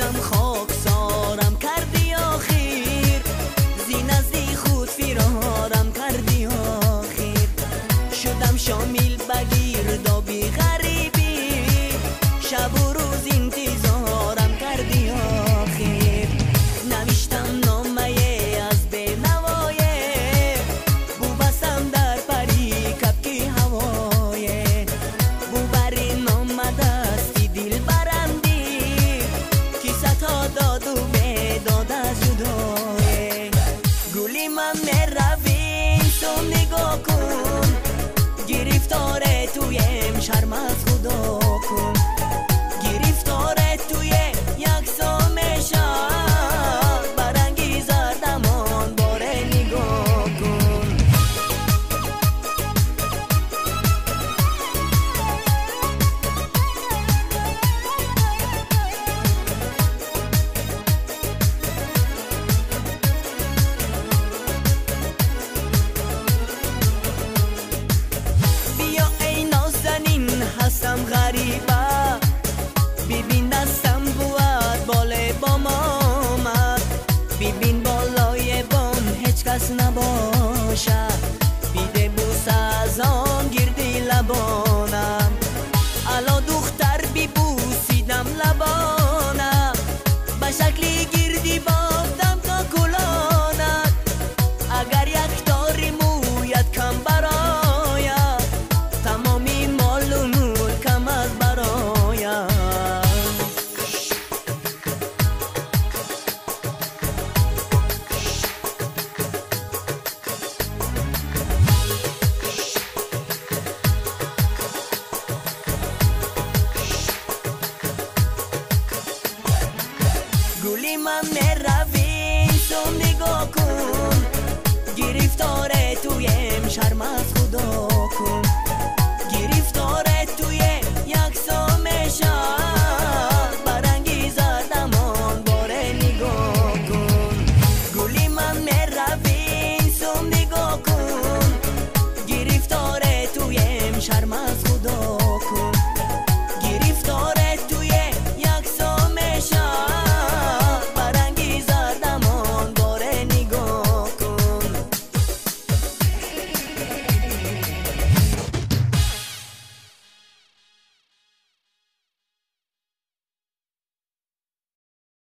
رفتم خاکسارم کردی آخیر، زی نزدی خود فرارم کردی آخیر. شدم شامل بگیر دابی غریبی، شب و روز انتظارم کردی آخیر. نوشتم نامه از به نوایه، بو بستم در پری کپکی هوایه. بو بری نامه دستی دل برندی، کیسه تا داد و به داد از جدایه. گلی من نرویم تو نگاه کن، گرفتاره تویم شرم از خدا کن. گرفتاره توی یک سامشان، برانگیز دمان باره نگاه کن. بیا ای نازنین هستم غریبه، ببین دستم بود بالای بام آمد. ببین بالای بام هیچ کس نباشه، بیده بوس از آن گردی لبانم. الا دختر ببوسیدم لبانم، به شکلی گردی بافتم تا کلانت. اگر یک تاری مویت کم براید، تمامی مال و ملکم از براید. گلی من نرویم تو نگاه کن، گرفتاره تویم شرم از